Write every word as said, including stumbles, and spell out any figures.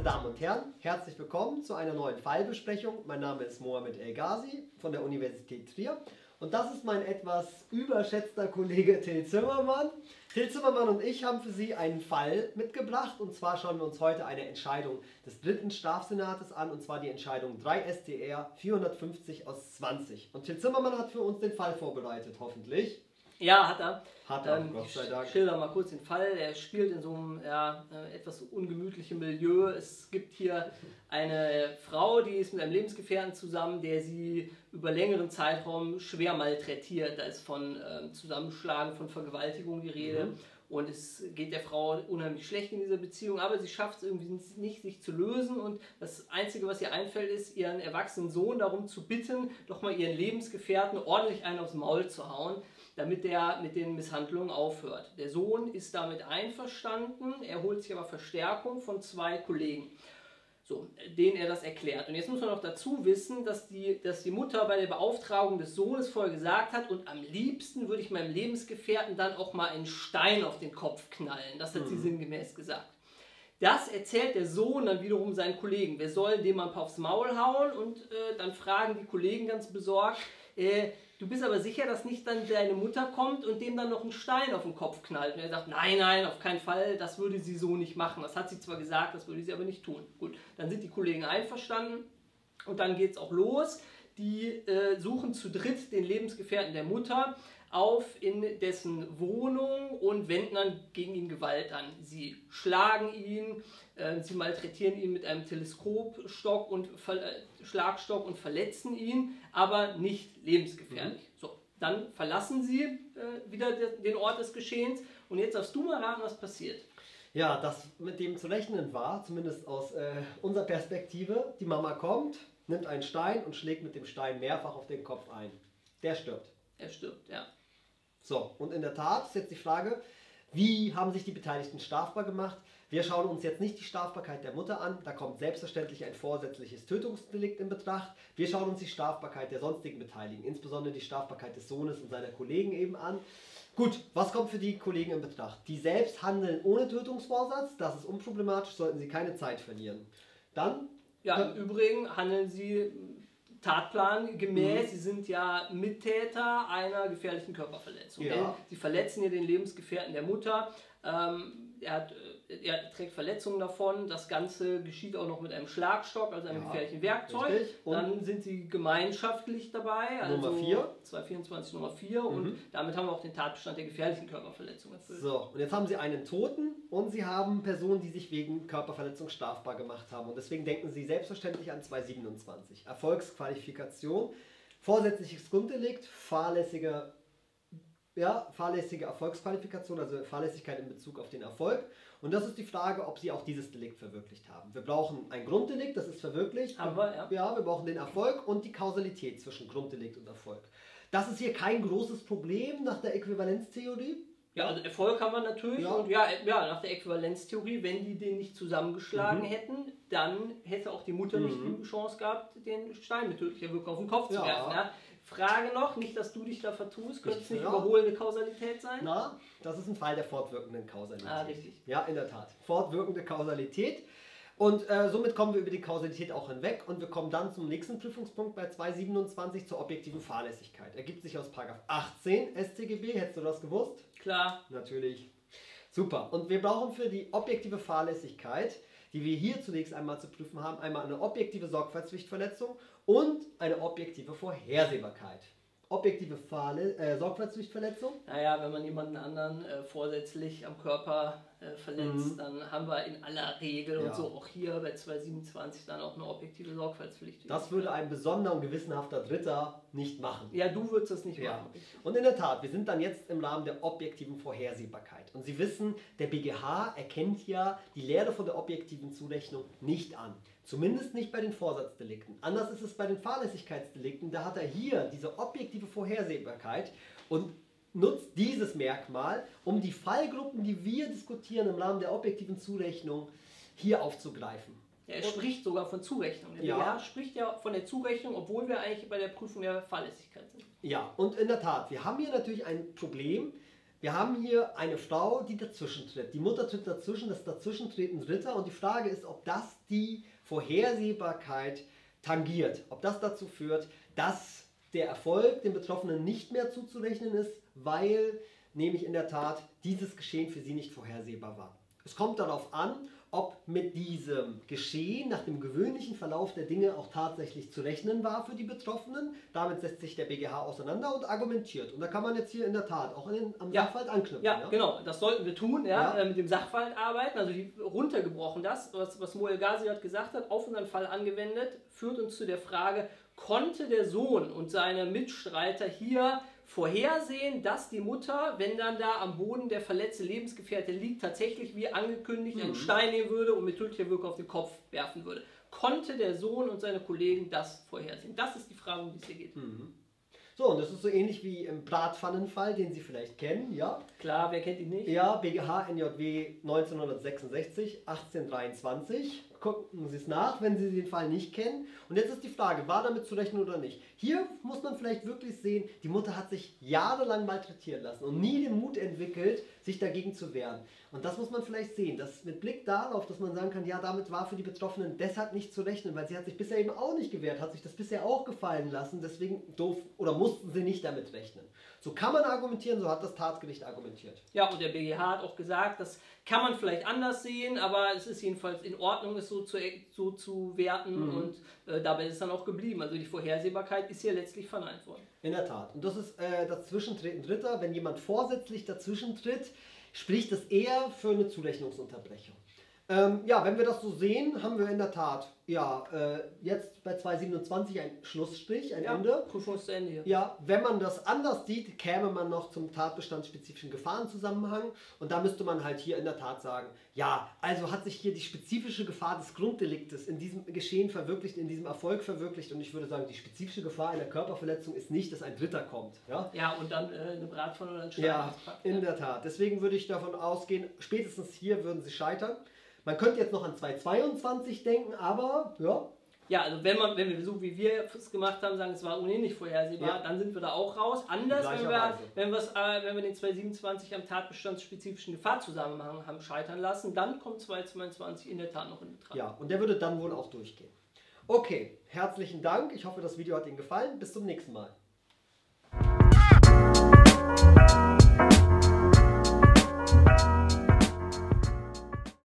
Damen und Herren, herzlich willkommen zu einer neuen Fallbesprechung. Mein Name ist Mohamed El Ghazi von der Universität Trier und das ist mein etwas überschätzter Kollege Till Zimmermann. Till Zimmermann und ich haben für Sie einen Fall mitgebracht und zwar schauen wir uns heute eine Entscheidung des dritten Strafsenates an und zwar die Entscheidung drei S T R vierhundertfünfzig aus zwanzig. Und Till Zimmermann hat für uns den Fall vorbereitet, hoffentlich. Ja, hat er. Hat er, ähm, Gott sei Dank. Ich schilder mal kurz den Fall. Er spielt in so einem ja, etwas ungemütlichen Milieu. Es gibt hier eine Frau, die ist mit einem Lebensgefährten zusammen, der sie über längeren Zeitraum schwer malträtiert. Da ist von ähm, Zusammenschlagen, von Vergewaltigung die Rede. Mhm. Und es geht der Frau unheimlich schlecht in dieser Beziehung, aber sie schafft es irgendwie nicht, sich zu lösen. Und das Einzige, was ihr einfällt, ist, ihren erwachsenen Sohn darum zu bitten, doch mal ihren Lebensgefährten ordentlich einen aufs Maul zu hauen, damit der mit den Misshandlungen aufhört. Der Sohn ist damit einverstanden, er holt sich aber Verstärkung von zwei Kollegen, so, denen er das erklärt. Und jetzt muss man noch dazu wissen, dass die, dass die Mutter bei der Beauftragung des Sohnes vorher gesagt hat, und am liebsten würde ich meinem Lebensgefährten dann auch mal einen Stein auf den Kopf knallen. Das hat mhm. sie sinngemäß gesagt. Das erzählt der Sohn dann wiederum seinen Kollegen. Wir sollen dem mal ein paar aufs Maul hauen und äh, dann fragen die Kollegen ganz besorgt, äh, du bist aber sicher, dass nicht dann deine Mutter kommt und dem dann noch einen Stein auf den Kopf knallt. Und er sagt, nein, nein, auf keinen Fall, das würde sie so nicht machen. Das hat sie zwar gesagt, das würde sie aber nicht tun. Gut, dann sind die Kollegen einverstanden und dann geht es auch los. Die äh, suchen zu dritt den Lebensgefährten der Mutter auf in dessen Wohnung und wenden dann gegen ihn Gewalt an. Sie schlagen ihn, äh, sie malträtieren ihn mit einem Teleskopstock und äh, Schlagstock und verletzen ihn, aber nicht lebensgefährlich. Mhm. So, dann verlassen sie äh, wieder den Ort des Geschehens und jetzt darfst du mal raten, was passiert. Ja, das mit dem zu rechnen war, zumindest aus äh, unserer Perspektive. Die Mama kommt, nimmt einen Stein und schlägt mit dem Stein mehrfach auf den Kopf ein. Der stirbt. Er stirbt, ja. So, und in der Tat ist jetzt die Frage, wie haben sich die Beteiligten strafbar gemacht? Wir schauen uns jetzt nicht die Strafbarkeit der Mutter an, da kommt selbstverständlich ein vorsätzliches Tötungsdelikt in Betracht. Wir schauen uns die Strafbarkeit der sonstigen Beteiligten, insbesondere die Strafbarkeit des Sohnes und seiner Kollegen eben an. Gut, was kommt für die Kollegen in Betracht? Die selbst handeln ohne Tötungsvorsatz, das ist unproblematisch, sollten sie keine Zeit verlieren. Dann? Ja, im Übrigen handeln sie Tatplan gemäß, mhm. sie sind ja Mittäter einer gefährlichen Körperverletzung. Ja. Sie verletzen hier den Lebensgefährten der Mutter, ähm, er, hat, er trägt Verletzungen davon, das Ganze geschieht auch noch mit einem Schlagstock, also einem ja. gefährlichen Werkzeug. Dann sind sie gemeinschaftlich dabei, also Nummer vier. zweihundertvierundzwanzig Nummer vier mhm. und damit haben wir auch den Tatbestand der gefährlichen Körperverletzung erfüllt. So, und jetzt haben sie einen Toten und sie haben Personen, die sich wegen Körperverletzung strafbar gemacht haben und deswegen denken sie selbstverständlich an zweihundertsiebenundzwanzig. Erfolgsqualifikation, vorsätzliches Grunddelikt, fahrlässige Ja, fahrlässige Erfolgsqualifikation, also Fahrlässigkeit in Bezug auf den Erfolg. Und das ist die Frage, ob sie auch dieses Delikt verwirklicht haben. Wir brauchen ein Grunddelikt, das ist verwirklicht. Aber, ja. ja, wir brauchen den Erfolg und die Kausalität zwischen Grunddelikt und Erfolg. Das ist hier kein großes Problem nach der Äquivalenztheorie. Ja, also Erfolg haben wir natürlich. Ja. Und ja, ja, nach der Äquivalenztheorie, wenn die den nicht zusammengeschlagen mhm. hätten, dann hätte auch die Mutter mhm. nicht die Chance gehabt, den Stein mit tödlicher Wirkung auf den Kopf ja. zu werfen. Ja? Frage noch, nicht, dass du dich da vertust, könnte es nicht ja. überholende Kausalität sein? Na, das ist ein Fall der fortwirkenden Kausalität. Ah, richtig. Ja, in der Tat. Fortwirkende Kausalität. Und äh, somit kommen wir über die Kausalität auch hinweg und wir kommen dann zum nächsten Prüfungspunkt bei zweihundertsiebenundzwanzig zur objektiven Fahrlässigkeit. Ergibt sich aus Paragraph achtzehn S t G B, hättest du das gewusst? Klar. Natürlich. Super. Und wir brauchen für die objektive Fahrlässigkeit, die wir hier zunächst einmal zu prüfen haben, einmal eine objektive Sorgfaltspflichtverletzung und eine objektive Vorhersehbarkeit. Objektive Fahrlä äh, Sorgfaltspflichtverletzung? Naja, wenn man jemanden anderen äh, vorsätzlich am Körper äh, verletzt, mhm. dann haben wir in aller Regel ja. und so auch hier bei zweihundertsiebenundzwanzig dann auch eine objektive Sorgfaltspflicht. Das würde ein besonderer und gewissenhafter Dritter nicht machen. Ja, du würdest das nicht ja. machen. Und in der Tat, wir sind dann jetzt im Rahmen der objektiven Vorhersehbarkeit. Und Sie wissen, der B G H erkennt ja die Lehre von der objektiven Zurechnung nicht an. Zumindest nicht bei den Vorsatzdelikten. Anders ist es bei den Fahrlässigkeitsdelikten. Da hat er hier diese objektive Vorhersehbarkeit und nutzt dieses Merkmal, um die Fallgruppen, die wir diskutieren im Rahmen der objektiven Zurechnung, hier aufzugreifen. Ja, er spricht sogar von Zurechnung. Der ja. B G H spricht ja von der Zurechnung, obwohl wir eigentlich bei der Prüfung der Fahrlässigkeit sind. Ja, und in der Tat, wir haben hier natürlich ein Problem. Wir haben hier eine Frau, die dazwischen tritt. Die Mutter tritt dazwischen, das Dazwischentreten Ritter. Und die Frage ist, ob das die Vorhersehbarkeit tangiert. Ob das dazu führt, dass der Erfolg dem Betroffenen nicht mehr zuzurechnen ist, weil nämlich in der Tat dieses Geschehen für sie nicht vorhersehbar war. Es kommt darauf an, ob mit diesem Geschehen nach dem gewöhnlichen Verlauf der Dinge auch tatsächlich zu rechnen war für die Betroffenen. Damit setzt sich der B G H auseinander und argumentiert. Und da kann man jetzt hier in der Tat auch an den, am ja. Sachverhalt anknüpfen. Ja, ja, genau, das sollten wir tun, ja, ja. Äh, mit dem Sachverhalt arbeiten. Also die, runtergebrochen das, was, was Moel Ghazi gesagt hat, auf unseren Fall angewendet, führt uns zu der Frage, konnte der Sohn und seine Mitstreiter hier vorhersehen, dass die Mutter, wenn dann da am Boden der verletzte Lebensgefährte liegt, tatsächlich wie angekündigt einen mhm. Stein nehmen würde und mit tödlicher Wirkung auf den Kopf werfen würde. Konnte der Sohn und seine Kollegen das vorhersehen? Das ist die Frage, um die es hier geht. Mhm. So, und das ist so ähnlich wie im Bratpfannenfall, den Sie vielleicht kennen, ja? Klar, wer kennt ihn nicht? Ja, B G H N J W neunzehnhundertsechsundsechzig, achtzehnhundertdreiundzwanzig. Gucken Sie es nach, wenn Sie den Fall nicht kennen. Und jetzt ist die Frage, war damit zu rechnen oder nicht? Hier muss man vielleicht wirklich sehen, die Mutter hat sich jahrelang malträtieren lassen und nie den Mut entwickelt, sich dagegen zu wehren. Und das muss man vielleicht sehen, dass mit Blick darauf, dass man sagen kann, ja, damit war für die Betroffenen deshalb nicht zu rechnen, weil sie hat sich bisher eben auch nicht gewehrt, hat sich das bisher auch gefallen lassen, deswegen doof oder mussten sie nicht damit rechnen. So kann man argumentieren, so hat das Tatgericht argumentiert. Ja, und der B G H hat auch gesagt, das kann man vielleicht anders sehen, aber es ist jedenfalls in Ordnung, es so zu, so zu werten mhm. und äh, dabei ist es dann auch geblieben. Also die Vorhersehbarkeit ist hier letztlich verneint worden. In der Tat. Und das ist äh, das Zwischentreten Dritter. Wenn jemand vorsätzlich dazwischen tritt, spricht das eher für eine Zurechnungsunterbrechung. Ähm, ja, wenn wir das so sehen, haben wir in der Tat ja, äh, jetzt bei zweihundertsiebenundzwanzig ein Schlussstrich, ein ja, Ende. Prüfung ist zu Ende hier. Ja, wenn man das anders sieht, käme man noch zum tatbestandsspezifischen Gefahrenzusammenhang und da müsste man halt hier in der Tat sagen, ja, also hat sich hier die spezifische Gefahr des Grunddeliktes in diesem Geschehen verwirklicht, in diesem Erfolg verwirklicht und ich würde sagen, die spezifische Gefahr einer Körperverletzung ist nicht, dass ein Dritter kommt. Ja, ja und dann äh, eine Bratpfanne oder ein Stein. Ja, in der Tat. Deswegen würde ich davon ausgehen, spätestens hier würden sie scheitern. Man könnte jetzt noch an zweihundertzweiundzwanzig denken, aber ja. Ja, also wenn, man, wenn wir so wie wir es gemacht haben, sagen, es war ohnehin nicht vorhersehbar, ja. dann sind wir da auch raus. Anders, wenn wir, wenn, äh, wenn wir den zweihundertsiebenundzwanzig am tatbestandsspezifischen Gefahrzusammenhang haben scheitern lassen, dann kommt zweihundertzweiundzwanzig in der Tat noch in Betracht. Ja, und der würde dann wohl auch durchgehen. Okay, herzlichen Dank. Ich hoffe, das Video hat Ihnen gefallen. Bis zum nächsten Mal.